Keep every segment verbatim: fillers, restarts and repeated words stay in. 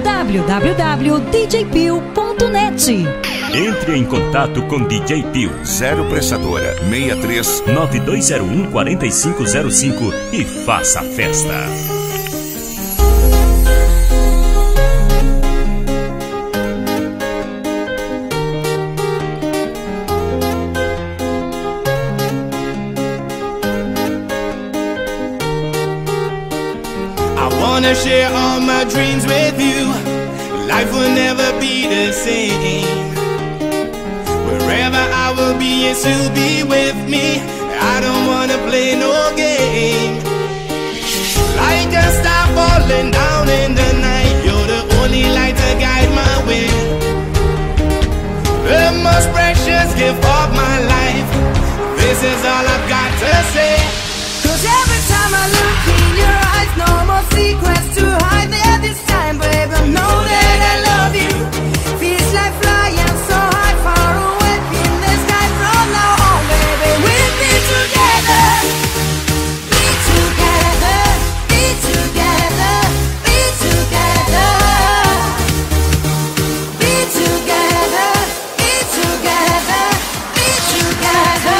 w w w ponto d j pio ponto net. Entre em contato com D J Pio. Zero Prestadora seis três nove dois zero um quatro cinco zero cinco e faça a festa. I wanna share all my dreams with you. Life will never be the same. Wherever I will be, yes, you'll be with me. I don't wanna play no game. Like a star falling down in the night, you're the only light to guide my way. The most precious gift of my life. This is all I've got to say. 'Cause every time I look in your eyes, no more secrets to hide there this time, babe. I know that I love you. Feels like flying so high, far away in the sky. From now on, baby, we'll be together. Be together, be together, be together. Be together, be together, be together.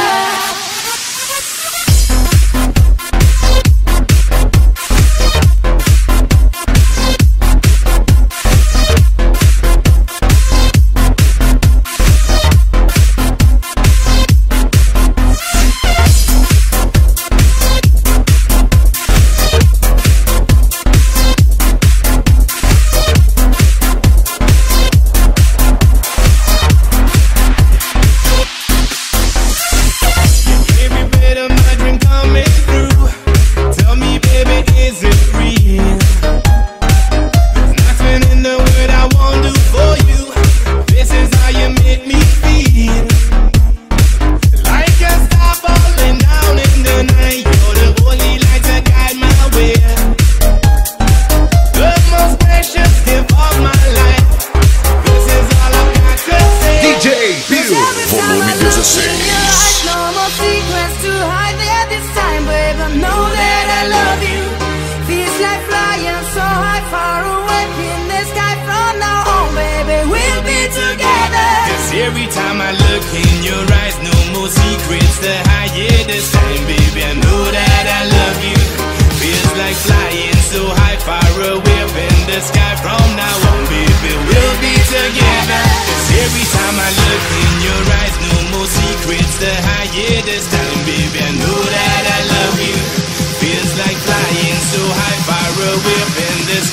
Every time I look in your eyes, no more secrets to hide. Yeah, this time, baby, I know that I love you. Feels like flying so high, far away up in the sky. From now on, baby, we'll be together. 'Cause every time I look in your eyes, no more secrets to hide. Yeah, this time, baby, I know that I love you. Feels like flying so high, far away up in the sky.